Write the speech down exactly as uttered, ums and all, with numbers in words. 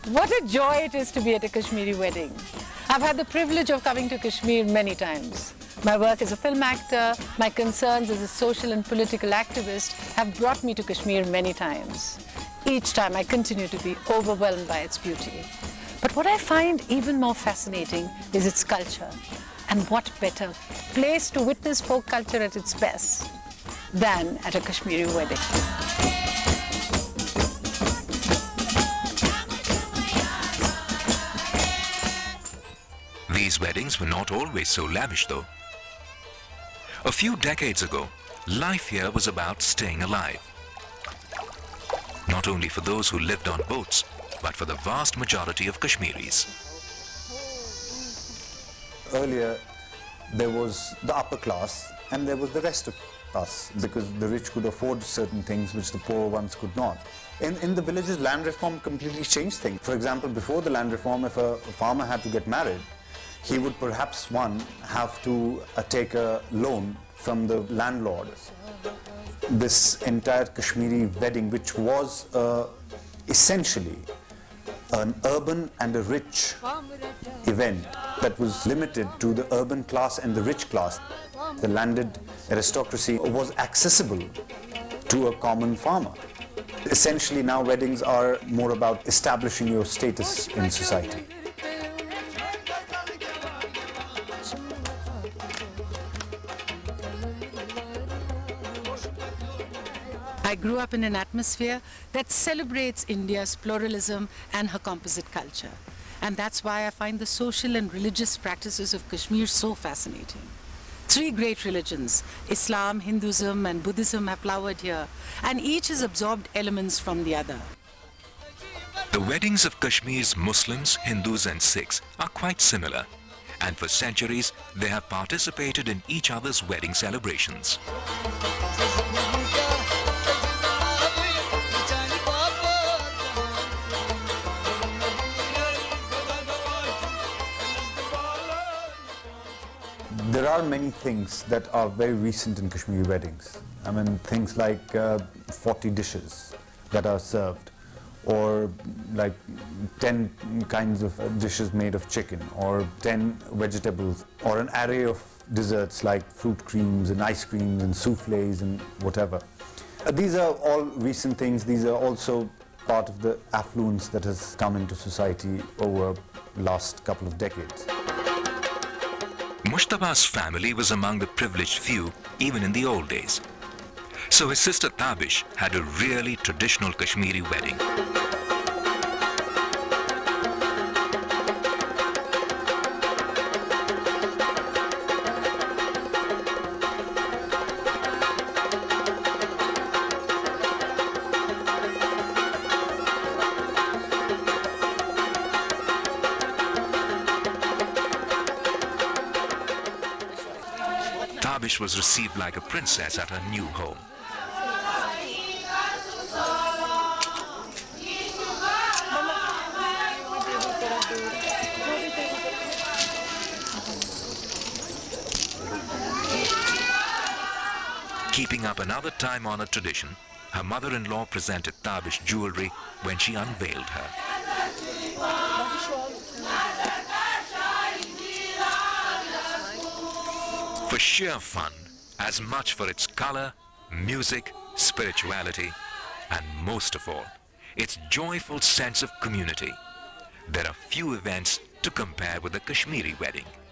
What a joy it is to be at a Kashmiri wedding. I've had the privilege of coming to Kashmir many times. My work as a film actor, my concerns as a social and political activist have brought me to Kashmir many times. Each time I continue to be overwhelmed by its beauty. But what I find even more fascinating is its culture. And what better place to witness folk culture at its best than at a Kashmiri wedding. These weddings were not always so lavish though. A few decades ago, life here was about staying alive. Not only for those who lived on boats, but for the vast majority of Kashmiris. Earlier, there was the upper class and there was the rest of us, because the rich could afford certain things which the poor ones could not. In, in the villages, land reform completely changed things. For example, before the land reform, if a, a farmer had to get married, he would perhaps, one, have to uh, take a loan from the landlord. This entire Kashmiri wedding, which was uh, essentially an urban and a rich event that was limited to the urban class and the rich class. The landed aristocracy was accessible to a common farmer. Essentially now weddings are more about establishing your status in society. I grew up in an atmosphere that celebrates India's pluralism and her composite culture. And that's why I find the social and religious practices of Kashmir so fascinating. Three great religions, Islam, Hinduism and Buddhism, have flowered here, and each has absorbed elements from the other. The weddings of Kashmir's Muslims, Hindus and Sikhs are quite similar, and for centuries they have participated in each other's wedding celebrations. There are many things that are very recent in Kashmiri weddings. I mean, things like uh, forty dishes that are served, or like ten kinds of dishes made of chicken, or ten vegetables, or an array of desserts like fruit creams and ice creams and souffles and whatever. Uh, these are all recent things. These are also part of the affluence that has come into society over the last couple of decades. Mushtaba's family was among the privileged few even in the old days. So his sister Tabish had a really traditional Kashmiri wedding. Tabish was received like a princess at her new home. Keeping up another time-honored tradition, her mother-in-law presented Tabish jewelry when she unveiled her. For sheer fun, as much for its color, music, spirituality, and most of all, its joyful sense of community, there are few events to compare with the Kashmiri wedding.